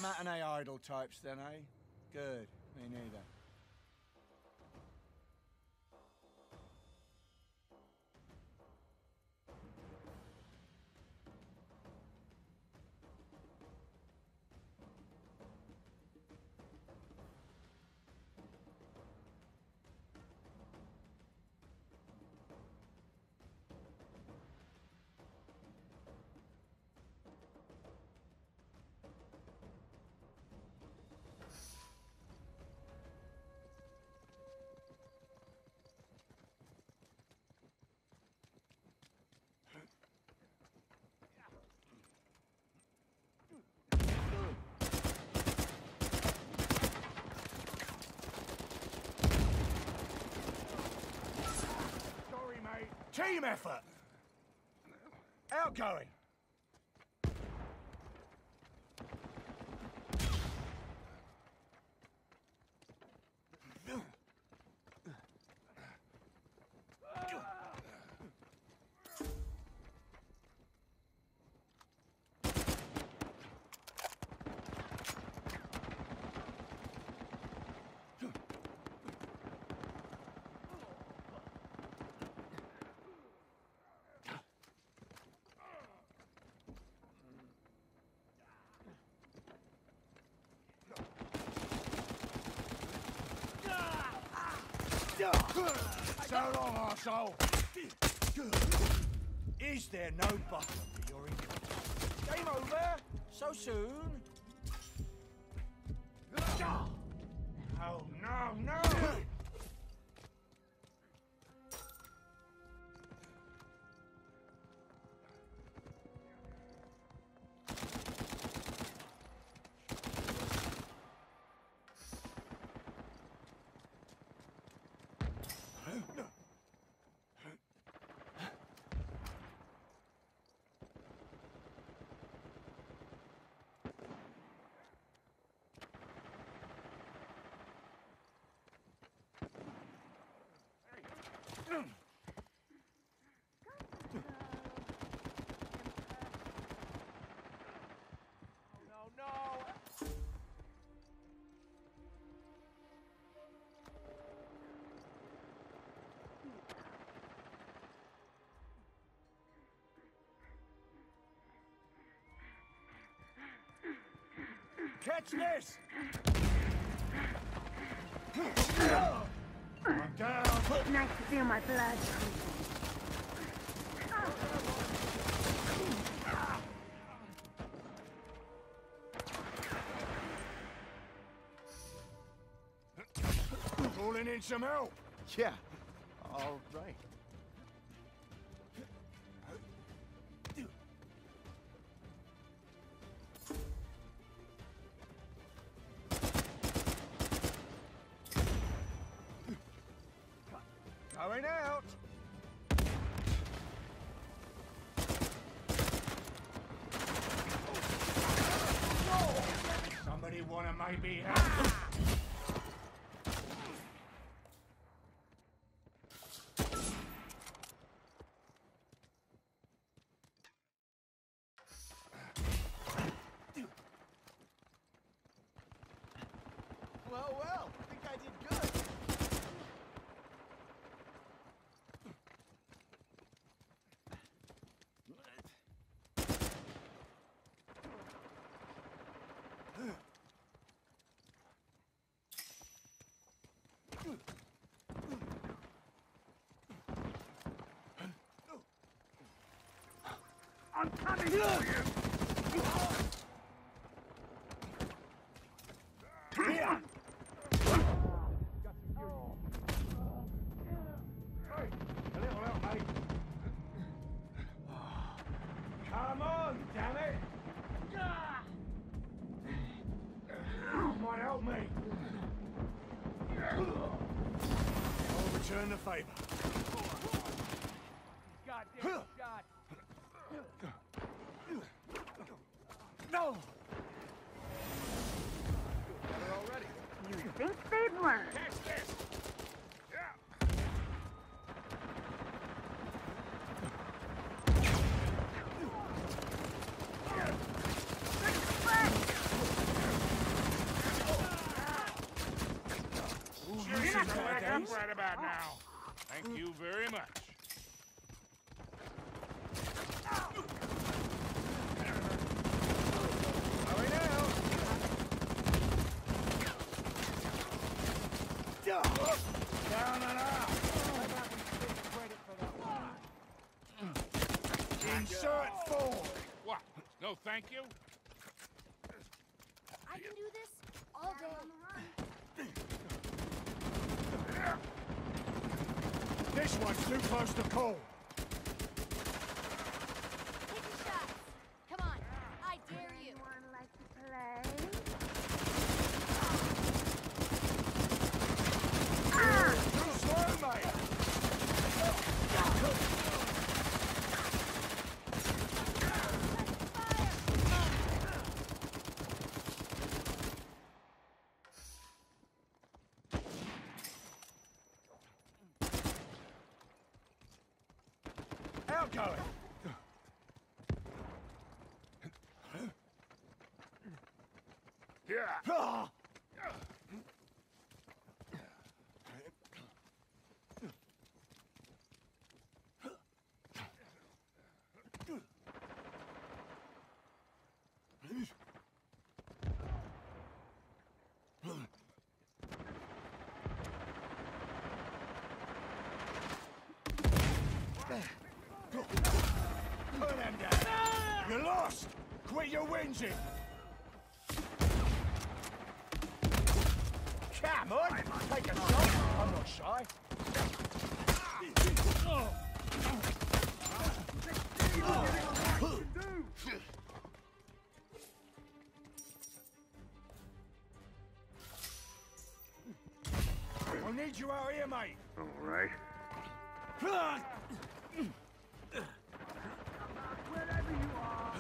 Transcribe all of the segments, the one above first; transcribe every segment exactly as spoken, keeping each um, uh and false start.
matinee idol types then, eh? Good. Me neither. Team effort! Outgoing! So long, arsehole! Is there no buffer for your income? Game over? So soon? Oh, no, no! Catch this! I'm down! Nice to feel my blood. Calling in some help! Yeah, all right. Going out! Somebody wanna maybe help? Well, well, I think I did good. I'm coming for you! Here! Hey, a little help, mate. Come on, damn it! Might help me. I'll return the favor. Goddamn shot. No! Better already. You think they'd learn? Catch this! Look right about now. Thank you very much. Hurry now. Down and out. Insert forward. What? No, thank you? I can do this all day. This one's too close to call. Take your shots. Come on. I dare you. Anyone like to play? Too slow, mate. Outgoing. Yeah. Ah! Put them down. You lost. Quit your whinging. Come on, take a shot. I'm not shy. I need you out here, mate. All right. Wherever you are.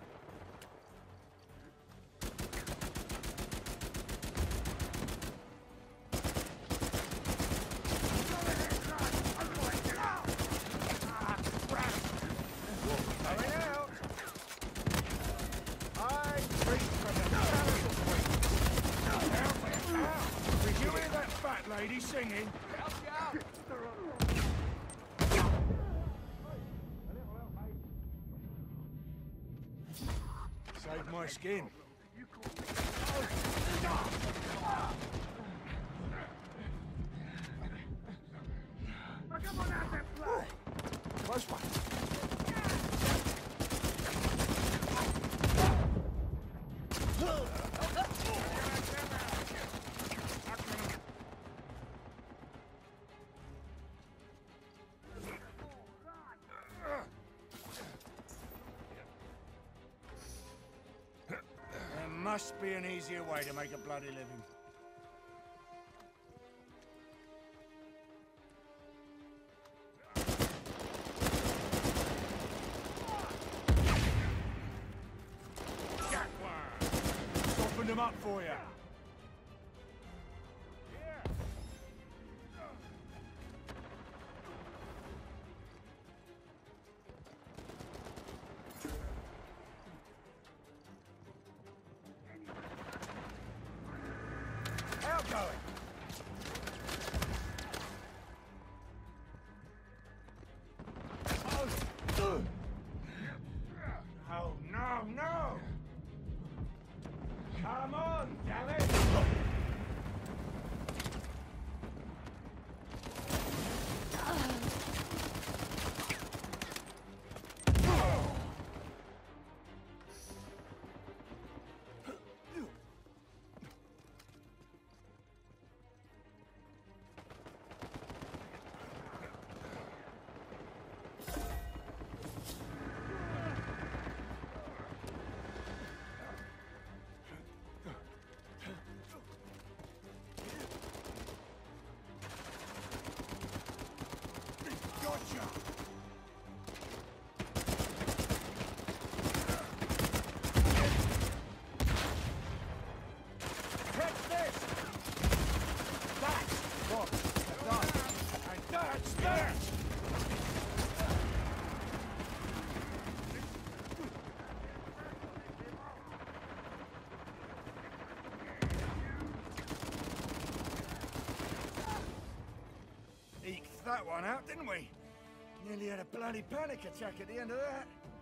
Hurry out. I reached from the channel point. Out, out. Did you hear that fat lady singing? Help you out. Saved my skin. Come on out and play. Close one. There must be an easier way to make a bloody living. Softened them up for you. Outgoing. Oh, no, no! Come on, damn it! Gotcha! Catch this! That's what I've done. And that's that! that one out, didn't we? Nearly had a bloody panic attack at the end of that.